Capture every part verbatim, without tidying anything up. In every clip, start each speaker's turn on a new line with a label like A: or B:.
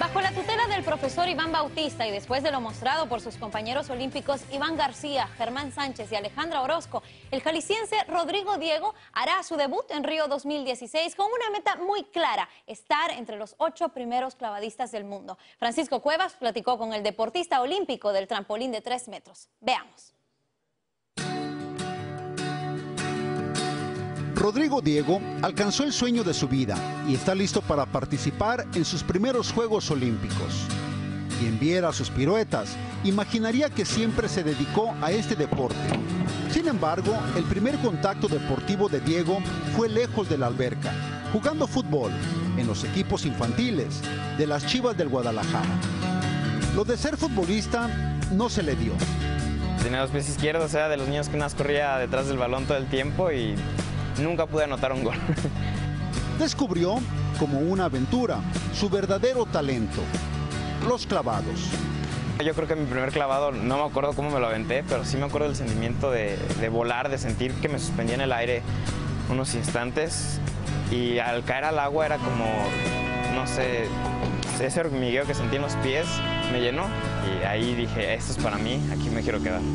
A: Bajo la tutela del profesor Iván Bautista y después de lo mostrado por sus compañeros olímpicos Iván García, Germán Sánchez y Alejandra Orozco, el jalisciense Rodrigo Diego hará su debut en Río dos mil dieciséis con una meta muy clara: estar entre los ocho primeros clavadistas del mundo. Francisco Cuevas platicó con el deportista olímpico del trampolín de tres metros. Veamos.
B: Rodrigo Diego alcanzó el sueño de su vida y está listo para participar en sus primeros Juegos Olímpicos. Quien viera sus piruetas imaginaría que siempre se dedicó a este deporte. Sin embargo, el primer contacto deportivo de Diego fue lejos de la alberca, jugando fútbol en los equipos infantiles de las Chivas del Guadalajara. Lo de ser futbolista no se le dio.
C: Tenía los pies izquierdos, era de los niños que más corría detrás del balón todo el tiempo y nunca pude anotar un gol.
B: Descubrió, como una aventura, su verdadero talento: los clavados.
C: Yo creo que mi primer clavado, no me acuerdo cómo me lo aventé, pero sí me acuerdo del sentimiento de, de volar, de sentir que me suspendía en el aire unos instantes, y al caer al agua era como, no sé, ese hormigueo que sentí en los pies me llenó, y ahí dije, esto es para mí, aquí me quiero quedar.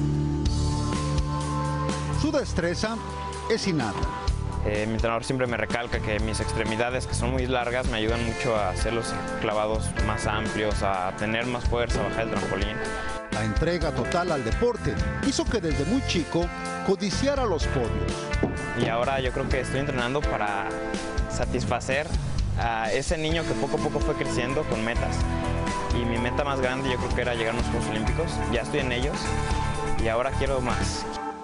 B: Su destreza es innata.
C: Eh, mi entrenador siempre me recalca que mis extremidades, que son muy largas, me ayudan mucho a hacer los clavados más amplios, a tener más fuerza, a bajar el trampolín.
B: La entrega total al deporte hizo que desde muy chico codiciara los podios.
C: Y ahora yo creo que estoy entrenando para satisfacer a ese niño que poco a poco fue creciendo con metas. Y mi meta más grande yo creo que era llegar a los Juegos Olímpicos. Ya estoy en ellos y ahora quiero más.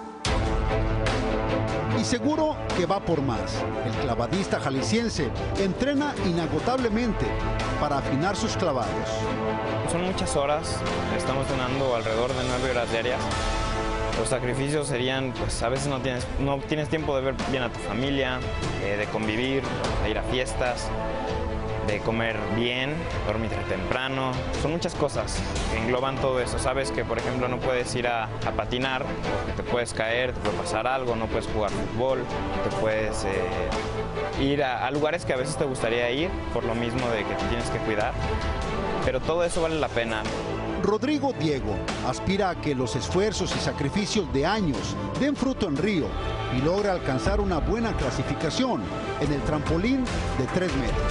B: Y seguro que va por más. El clavadista jalisciense entrena inagotablemente para afinar sus clavados.
C: Son muchas horas, estamos entrenando alrededor de nueve horas diarias. Los sacrificios serían, pues a veces no tienes, no tienes tiempo de ver bien a tu familia, eh, de convivir, de ir a fiestas, de comer bien, dormir temprano. Son muchas cosas que engloban todo eso. Sabes que, por ejemplo, no puedes ir a, a patinar porque te puedes caer, te puede pasar algo, no puedes jugar fútbol, te puedes eh, ir a, a lugares que a veces te gustaría ir por lo mismo de que te tienes que cuidar. Pero todo eso vale la pena.
B: Rodrigo Diego aspira a que los esfuerzos y sacrificios de años den fruto en Río y logre alcanzar una buena clasificación en el trampolín de tres metros.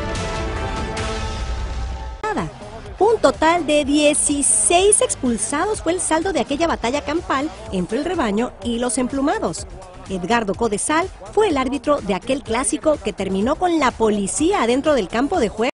D: Un total de dieciséis expulsados fue el saldo de aquella batalla campal entre el rebaño y los emplumados. Edgardo Codesal fue el árbitro de aquel clásico que terminó con la policía adentro del campo de juego.